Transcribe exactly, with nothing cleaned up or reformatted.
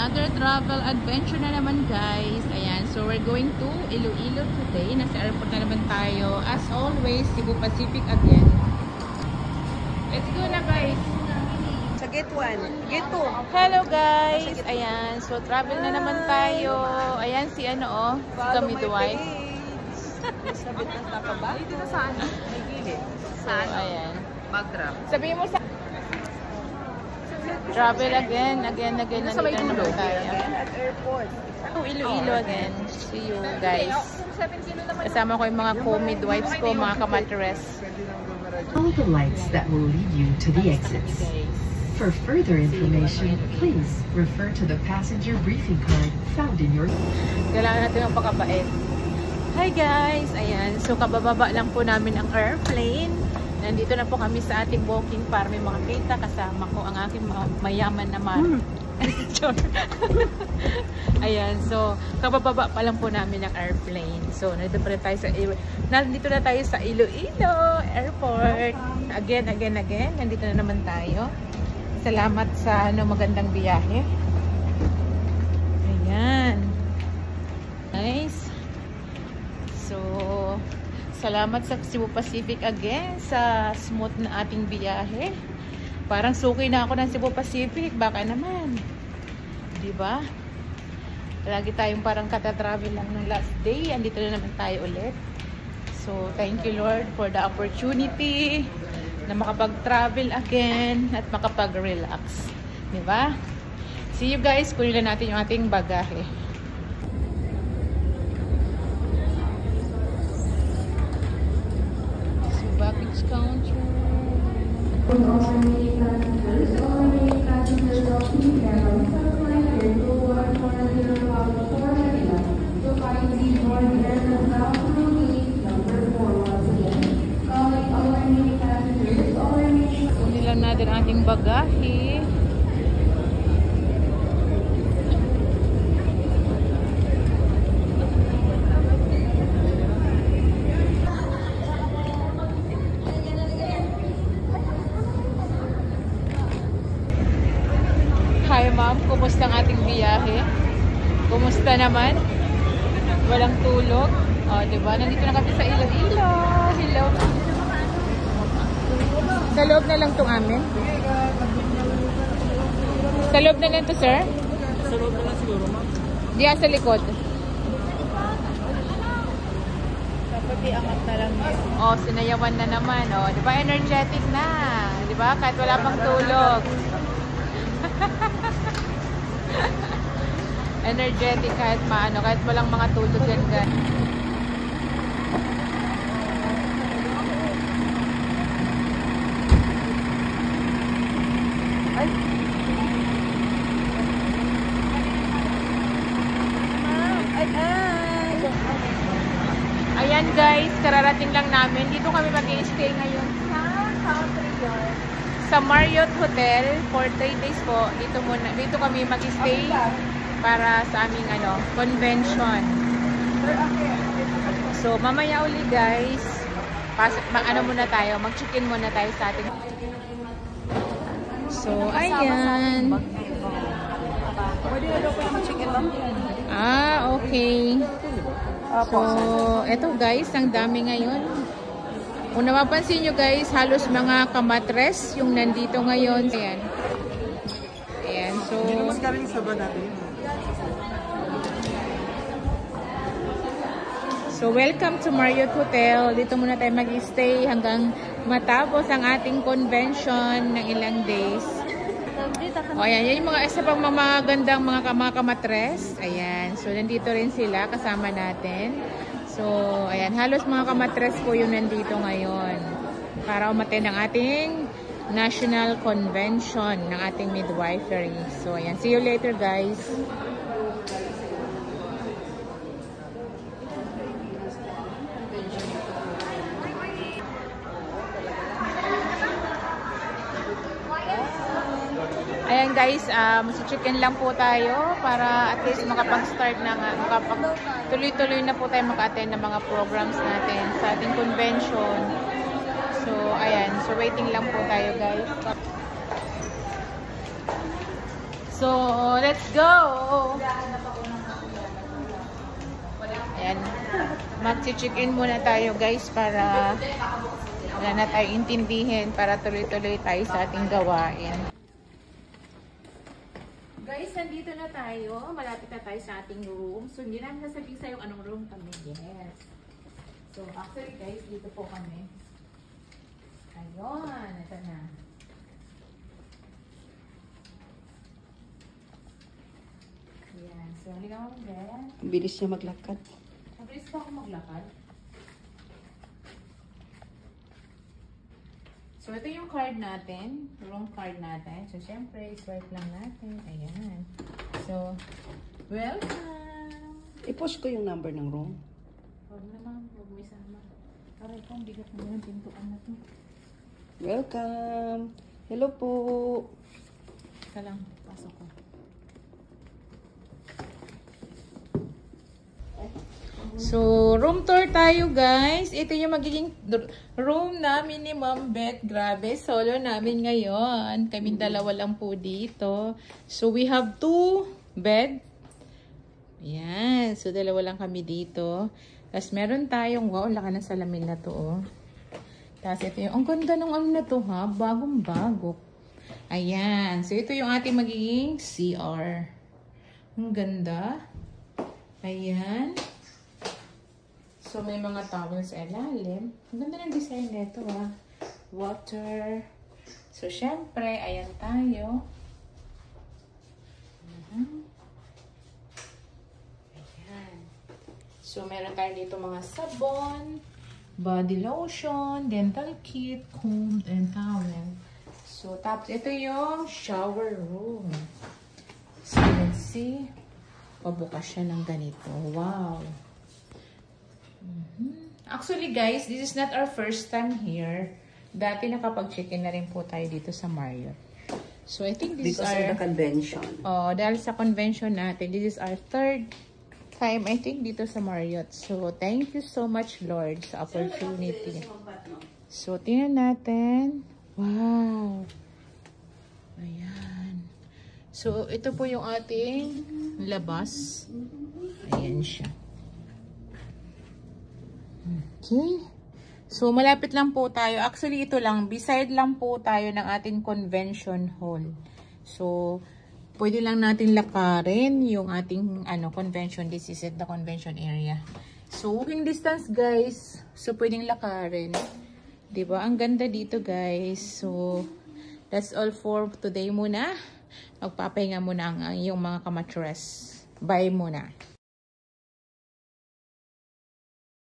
another travel adventure na naman guys. Ayan, so we're going to Iloilo today. Nasa airport na naman tayo. As always, Cebu Pacific again. Let's go na guys. Sa gate one. Gate two. Hello guys. Ayan, so travel na naman tayo. Ayan si ano oh, si Kamidwife. Sabit na sa ba? Dito na saan? May gilid. Saan? So, ayan. Mag-drop. Sabihin mo sa travel again, again, again. Nandito na naman tayo. At airport. Oh, Iloilo again. See you guys. Kasama ko yung mga co-midwives ko, mga kamatres. Follow the lights that will lead you to the exits. For further information, please refer to the passenger briefing card found in your... Kailangan natin ang pakabait. Hi guys! Ayan, so kabababa lang po namin ang airplane. Nandito na po kami sa ating booking para may makakita. Kasama ko ang aking mayaman naman. Hmm. Ayan, so kabababa pa lang po namin ang airplane. So nandito pa tayo sa nandito na tayo sa Iloilo Airport. Again, again, again. Nandito na naman tayo. Salamat sa ano, magandang biyahe. Ayan. Nice. So, salamat sa Cebu Pacific again sa smooth na ating biyahe. Parang suki na ako ng Cebu Pacific. Baka naman. Diba? Lagi tayong parang kata-travel lang ng last day. Andito na naman tayo ulit. So, thank you Lord for the opportunity na makapag-travel again at makapag-relax. Diba? See you guys. Kunin na natin yung ating bagahe. So, baggage counter. Kunin lang natin ating bagahe. Hi ma'am, kumusta ang ating biyahe? Kumusta naman? Walang tulog? O, oh, diba? Nandito na kami sa Iloilo. Hello. Sa loob na lang itong amin? Sa loob na lang ito, sir? Sa loob na lang siguro, ma'am. Diyan sa likod. Dapat iangat na lang yun. O, oh, sinayawan na naman. O, oh, diba? Energetic na. Diba? Kahit wala pang tulog. Energetic kahit maano, kahit walang mga tulog yan gan. Ay. Ay, ay. Ayan guys, kararating lang namin. Dito kami mag-i-stay ngayon sa Country Yard. Sa Marriott Hotel for three days po. Dito muna, dito kami mag-stay para sa aming ano, convention. So mamaya uli guys, pas mag ano muna tayo, mag-check-in muna tayo sa ating. So ayan. Pwede na daw po yung mag-check-in, ma'am? Ah, okay. So eto guys, ang dami ngayon. Kung napapansin nyo guys, halos mga kamatres yung nandito ngayon. Ayan. Ayan, so... Hindi naman galing sa ba natin? So, welcome to Marriott Hotel. Dito muna tayo mag-stay hanggang matapos ang ating convention ng ilang days. O, ayan. Yan yung mga isa pang mga magandang mga, mga kamatres. Ayan. So, nandito rin sila kasama natin. So, ayan, halos mga kamatres po yung nandito ngayon para umattend ang ating national convention ng ating midwifery. So, ayan, see you later guys. Ayan guys, um, so chicken lang po tayo para at least makapag-start na nga, makapag tuloy-tuloy na po tayo maka-attend ng mga programs natin sa ating convention. So, ayan. So, waiting lang po tayo guys. So, let's go! Ayan. Mag-check-in muna tayo guys para wala na tayo intindihin para tuloy-tuloy tayo sa ating gawain. Guys, nandito na tayo. Malapit na tayo sa ating room. So, hindi namin nasabihin sa'yo anong room kami. Yes. So, actually guys, dito po kami. Ayun. Ito na. Ayan. So, halika mo dyan. Bilis niya maglakad. Mabilis pa ako maglakad. So, ito yung card natin. Room card natin. So, syempre, swipe lang natin. Ayan. So, welcome! I-post ko yung number ng room. Huwag naman. Huwag mo isama. Aray ko, ang bigat mo yung pintuan na to. Welcome! Hello po! Ika lang. Pasok ko. So, room tour tayo guys. Ito yung magiging room namin ni Ma'am Beth. Grabe, solo namin ngayon. Kaming dalawa lang po dito. So, we have two bed. Ayan. So, dalawa lang kami dito. Tapos, meron tayong, wow, laka ng salamin na to, oh. Tapos, ito yung, ang ganda ng ano na to, ha? Bagong-bago. Ayan. So, ito yung ating magiging C R. Ang ganda. Ayan. So, may mga towels sa ilalim. Ang ganda ng design nito, ah. Water. So, syempre, ayan tayo. Uh-huh. Ayan. So, meron tayo dito mga sabon, body lotion, dental kit, comb, and towel. So, tapos, ito yung shower room. So, let's see. Pabukas siya ng ganito. Wow. Mm-hmm. Actually guys, this is not our first time here. Dati nakapag-check-in na rin po tayo dito sa Marriott. So I think this Because is our... of the convention. Oh, dahil sa convention natin, this is our third time I think dito sa Marriott. So thank you so much Lord sa opportunity. So tingnan natin. Wow. Ayan. So ito po yung ating labas. Ayan siya. Okay. So, malapit lang po tayo. Actually, ito lang. Beside lang po tayo ng ating convention hall. So, pwede lang natin lakarin yung ating ano convention. This is it, the convention area. So, walking distance, guys. So, pwedeng lakarin. Diba? Ang ganda dito, guys. So, that's all for today muna. Magpapahinga muna ang yung mga kamatres. Bye muna.